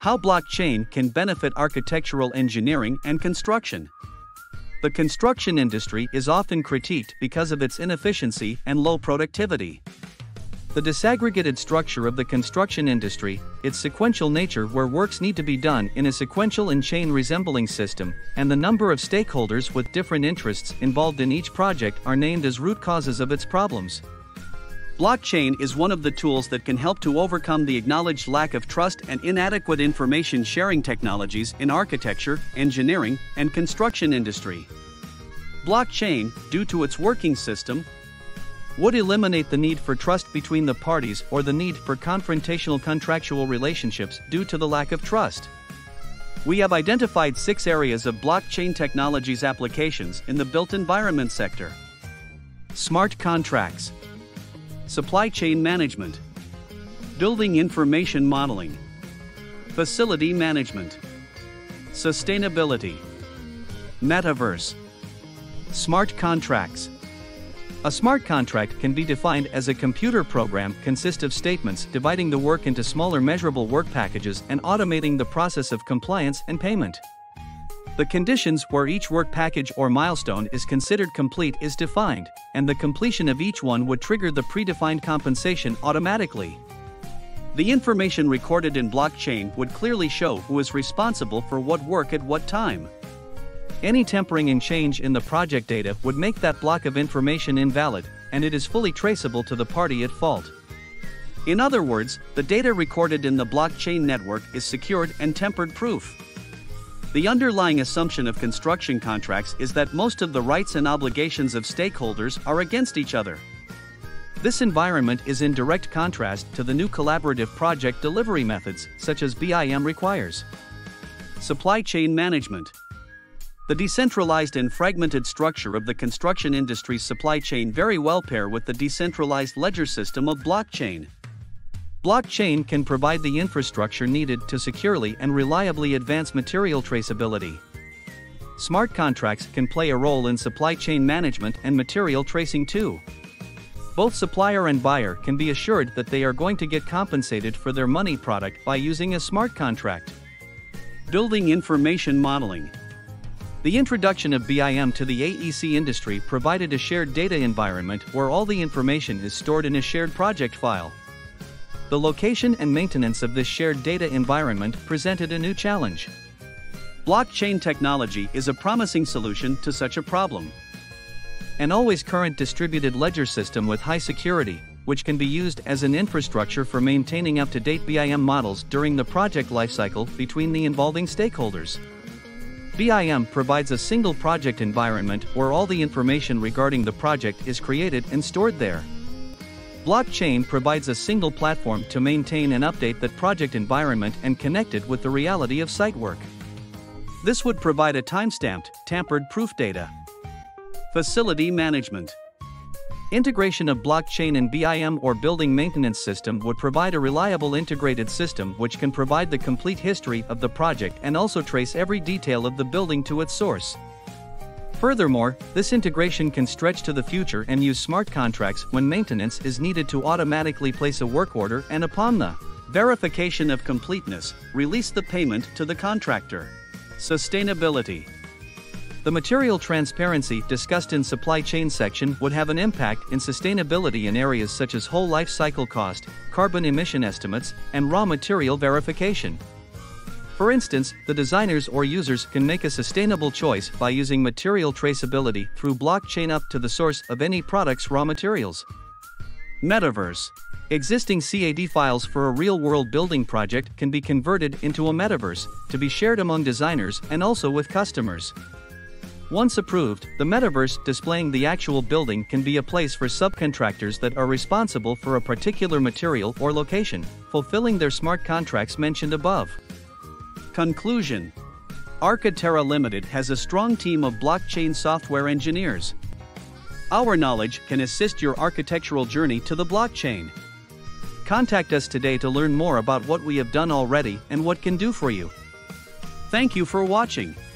How blockchain can benefit architectural engineering and construction. The construction industry is often critiqued because of its inefficiency and low productivity. The disaggregated structure of the construction industry, its sequential nature where works need to be done in a sequential and chain resembling system, and the number of stakeholders with different interests involved in each project are named as root causes of its problems. Blockchain is one of the tools that can help to overcome the acknowledged lack of trust and inadequate information sharing technologies in architecture, engineering, and construction industry. Blockchain, due to its working system, would eliminate the need for trust between the parties or the need for confrontational contractual relationships due to the lack of trust. We have identified 6 areas of blockchain technology's applications in the built environment sector. Smart contracts, supply chain management, building information modeling, facility management, sustainability, metaverse. Smart contracts. A smart contract can be defined as a computer program consist of statements dividing the work into smaller measurable work packages and automating the process of compliance and payment. The conditions where each work package or milestone is considered complete is defined, and the completion of each one would trigger the predefined compensation automatically. The information recorded in blockchain would clearly show who is responsible for what work at what time. Any tampering and change in the project data would make that block of information invalid, and it is fully traceable to the party at fault. In other words, the data recorded in the blockchain network is secured and tamper-proof. The underlying assumption of construction contracts is that most of the rights and obligations of stakeholders are against each other. This environment is in direct contrast to the new collaborative project delivery methods, such as BIM requires. Supply chain management. The decentralized and fragmented structure of the construction industry's supply chain very well pair with the decentralized ledger system of blockchain. Blockchain can provide the infrastructure needed to securely and reliably advance material traceability. Smart contracts can play a role in supply chain management and material tracing too. Both supplier and buyer can be assured that they are going to get compensated for their money product by using a smart contract. Building information modeling. The introduction of BIM to the AEC industry provided a shared data environment where all the information is stored in a shared project file. The location and maintenance of this shared data environment presented a new challenge. Blockchain technology is a promising solution to such a problem. An always current distributed ledger system with high security, which can be used as an infrastructure for maintaining up-to-date BIM models during the project lifecycle between the involving stakeholders. BIM provides a single project environment where all the information regarding the project is created and stored there. Blockchain provides a single platform to maintain and update that project environment and connect it with the reality of site work. This would provide a time-stamped, tampered-proof data. Facility management. Integration of blockchain and BIM or building maintenance system would provide a reliable integrated system which can provide the complete history of the project and also trace every detail of the building to its source. Furthermore, this integration can stretch to the future and use smart contracts when maintenance is needed to automatically place a work order and upon the verification of completeness, release the payment to the contractor. Sustainability. The material transparency discussed in supply chain section would have an impact in sustainability in areas such as whole life cycle cost, carbon emission estimates, and raw material verification. For instance, the designers or users can make a sustainable choice by using material traceability through blockchain up to the source of any product's raw materials. Metaverse. Existing CAD files for a real-world building project can be converted into a metaverse to be shared among designers and also with customers. Once approved, the metaverse displaying the actual building can be a place for subcontractors that are responsible for a particular material or location, fulfilling their smart contracts mentioned above. Conclusion. Architerra Limited has a strong team of blockchain software engineers. Our knowledge can assist your architectural journey to the blockchain. Contact us today to learn more about what we have done already and what can do for you. Thank you for watching.